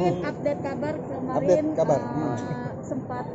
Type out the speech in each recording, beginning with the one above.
update kabar kemarin. Update kabar. Sempat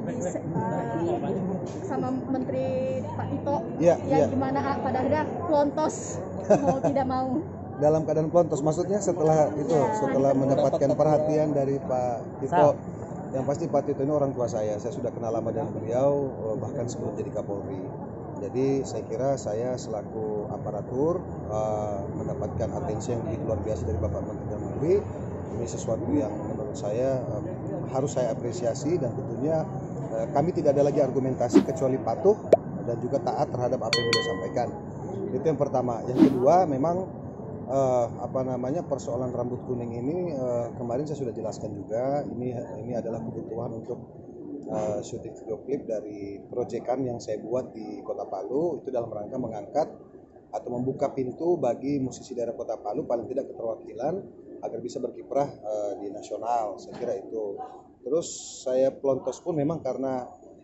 sama Menteri Pak Tito yang gimana pada akhirnya pelontos mau tidak mau. Dalam keadaan pelontos, maksudnya setelah mendapatkan perhatian dari Pak Tito. Yang pasti Pak Tito ini orang tua saya sudah kenal lama dengan beliau bahkan sebelum jadi Kapolri. Jadi saya kira saya selaku aparatur mendapatkan atensi yang begitu luar biasa dari Bapak Menteri Dalam Negeri. Ini sesuatu yang menurut saya harus saya apresiasi, dan tentunya kami tidak ada lagi argumentasi kecuali patuh dan juga taat terhadap apa yang beliau sampaikan. Itu yang pertama. Yang kedua, memang persoalan rambut kuning ini kemarin saya sudah jelaskan juga. Ini adalah kebutuhan untuk syuting video klip dari proyekan yang saya buat di Kota Palu. Itu dalam rangka mengangkat atau membuka pintu bagi musisi daerah Kota Palu paling tidak keterwakilan agar bisa berkiprah di nasional. Saya kira itu. Terus saya pelontos pun memang karena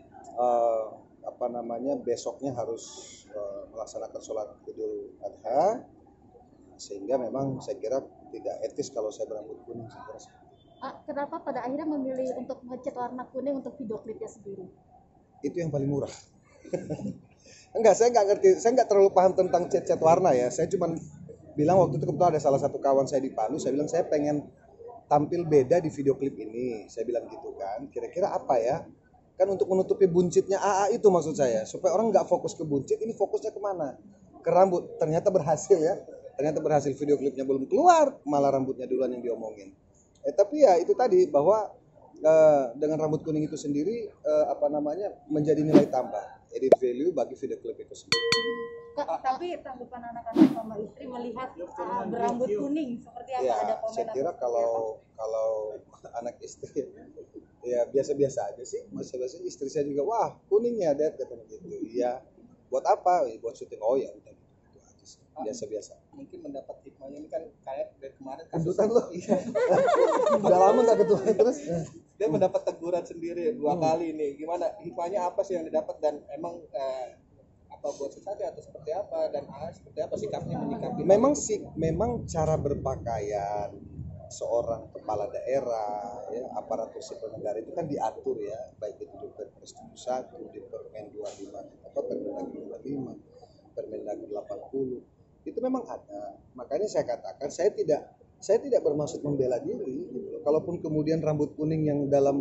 besoknya harus melaksanakan sholat Idul Adha, sehingga memang saya kira tidak etis kalau saya berambut kuning. Kenapa pada akhirnya memilih untuk ngecat warna kuning untuk video klipnya sendiri? Itu yang paling murah. Enggak, saya nggak ngerti, saya nggak terlalu paham tentang cat warna ya. Saya cuma bilang waktu itu kebetulan ada salah satu kawan saya di Palu, saya bilang saya pengen tampil beda di video klip ini. Saya bilang gitu kan, kira-kira apa ya? Kan untuk menutupi buncitnya AA itu maksud saya, supaya orang nggak fokus ke buncit, ini fokusnya kemana? Ke rambut. Ternyata berhasil ya. Ternyata berhasil, video klipnya belum keluar, malah rambutnya duluan yang diomongin. Tapi ya itu tadi, bahwa dengan rambut kuning itu sendiri menjadi nilai tambah, edit value bagi video klip itu sendiri. Tapi tanggapan anak-anak sama istri melihat berambut kuning seperti apa? Ya, ada komen? saya kira kalau anak istri ya biasa-biasa aja sih. Biasa-biasa istri saya juga, wah kuning ya Dad, katanya gitu. Iya, buat apa? Buat syuting. Oh ya udah, gitu aja sih. Biasa-biasa. Mungkin mendapat hikmahnya ini kan kayak dari kemarin kendutan lo. Udah lama nggak ketemu terus. Dia mendapat teguran sendiri 2 kali nih. Gimana hikmahnya, apa sih yang didapat, dan emang apa buat sesuatu atau seperti apa, dan seperti apa sikapnya menyikapi? Memang cara berpakaian seorang kepala daerah, ya, aparatur sipil negara itu kan diatur ya, baik itu di Perpres 71, di Permen 25 atau Permendagri 25, Permendagri 80. Itu memang ada. Makanya saya katakan saya tidak bermaksud membela diri gitu. Kalaupun kemudian rambut kuning yang dalam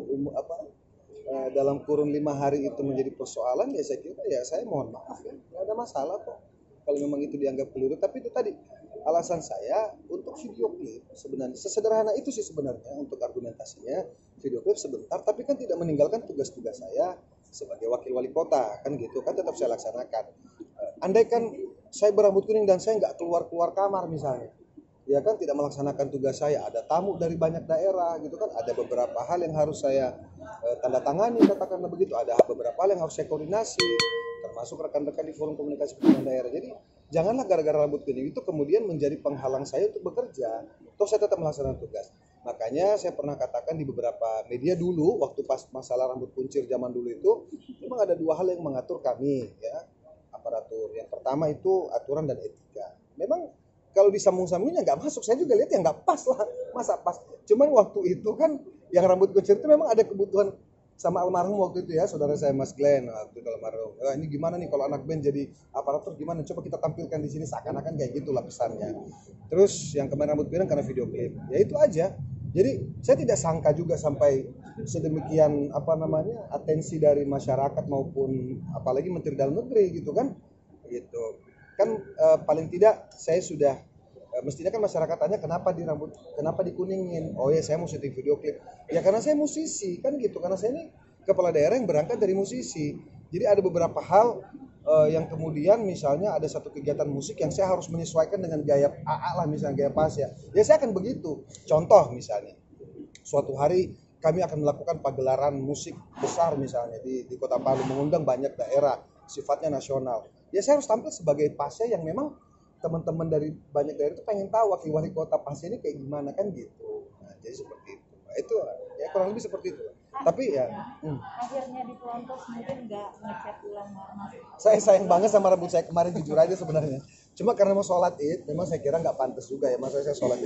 kurun 5 hari itu menjadi persoalan, ya saya kira ya saya mohon maaf ya, nggak ada masalah kok kalau memang itu dianggap keliru. Tapi itu tadi alasan saya untuk video klip sebenarnya sesederhana itu sih sebenarnya untuk argumentasinya. Video klip sebentar, tapi kan tidak meninggalkan tugas-tugas saya sebagai wakil wali kota, kan gitu kan, tetap saya laksanakan. Andai kan saya berambut kuning dan saya nggak keluar kamar misalnya, ya kan tidak melaksanakan tugas saya, ada tamu dari banyak daerah gitu kan, ada beberapa hal yang harus saya tanda tangani, katakanlah begitu, ada beberapa hal yang harus saya koordinasi, termasuk rekan-rekan di forum komunikasi pimpinan daerah. Jadi janganlah gara-gara rambut kuning itu kemudian menjadi penghalang saya untuk bekerja. Toh saya tetap melaksanakan tugas. Makanya saya pernah katakan di beberapa media dulu, waktu pas masalah rambut kuncir zaman dulu itu, memang ada 2 hal yang mengatur kami ya, aparatur. Yang pertama itu aturan dan etika. Memang kalau disambung-sambungnya nggak masuk, saya juga lihat yang nggak pas lah, masa pas. Cuman waktu itu kan yang rambut kuncir itu memang ada kebutuhan sama almarhum waktu itu ya, saudara saya Mas Glenn waktu itu almarhum. Ini gimana nih kalau anak band jadi aparatur, gimana? Coba kita tampilkan di sini, seakan-akan kayak gitulah pesannya. Terus yang kemarin rambut pirang karena video klip, ya itu aja. Jadi saya tidak sangka juga sampai sedemikian atensi dari masyarakat maupun apalagi Menteri Dalam Negeri gitu kan, gitu kan. Paling tidak saya sudah mestinya kan masyarakat tanya kenapa dikuningin. Oh ya, saya mau syuting video klip ya karena saya musisi kan gitu, karena saya ini kepala daerah yang berangkat dari musisi. Jadi ada beberapa hal yang kemudian misalnya ada satu kegiatan musik yang saya harus menyesuaikan dengan gaya AA lah, misalnya gaya pas ya saya akan begitu. Contoh misalnya suatu hari kami akan melakukan pagelaran musik besar misalnya di Kota Palu, mengundang banyak daerah, sifatnya nasional. Ya saya harus tampil sebagai pasnya yang memang teman-teman dari banyak daerah itu pengen tahu wakil wali kota pasnya ini kayak gimana kan gitu. Nah, jadi seperti itu. Itu ya kurang lebih seperti itu. Tapi ya akhirnya di pelontos mungkin nggak ngecat ulang warna. Saya sayang banget sama rambut saya kemarin, jujur aja sebenarnya. Cuma karena mau sholat Id, memang saya kira nggak pantas juga ya. Masa saya sholat Id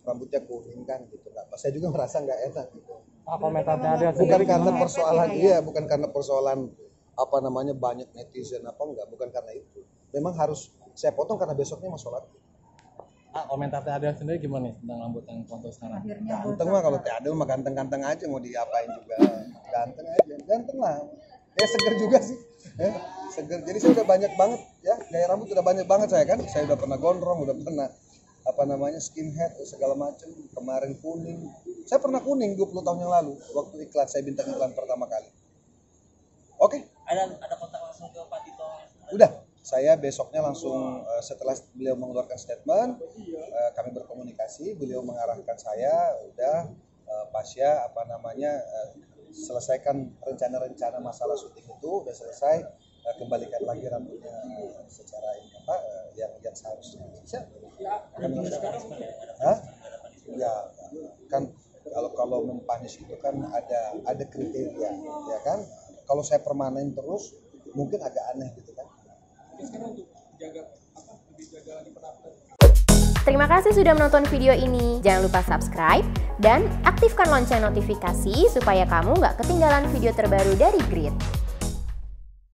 rambutnya kuning kan gitu. Nggak, saya juga merasa nggak enak gitu. Komentarnya ada Bukan karena persoalan bukan karena persoalan apa namanya banyak netizen apa enggak, bukan karena itu. Memang harus saya potong karena besoknya mau sholat. Komentarnya ada sendiri gimana nih tentang rambut yang contoh sekarang? Akhirnya Ganteng mah, kalau Teh Adel mah ganteng-ganteng aja, mau diapain juga ganteng aja, ganteng lah. Ya seger juga sih, seger. Jadi saya udah banyak banget ya, gaya rambut udah banyak banget saya kan. Saya udah pernah gondrong, udah pernah apa namanya skinhead segala macam. Kemarin kuning, saya pernah kuning 20 tahun yang lalu waktu iklan, saya bintang iklan pertama kali. Oke. Ada kontak langsung ke Pak Tito? Udah, saya besoknya langsung setelah beliau mengeluarkan statement, kami berkomunikasi, beliau mengarahkan saya, udah Pasya apa namanya selesaikan rencana-rencana masalah syuting itu, udah selesai, kembalikan lagi rambutnya secara ini apa yang seharusnya. Bisa? Hah? Ya, kan kalau mempunish itu kan ada kriteria, ya kan? Kalau saya permanen terus mungkin agak aneh gitu kan. Terima kasih sudah menonton video ini. Jangan lupa subscribe dan aktifkan lonceng notifikasi supaya kamu nggak ketinggalan video terbaru dari Grit.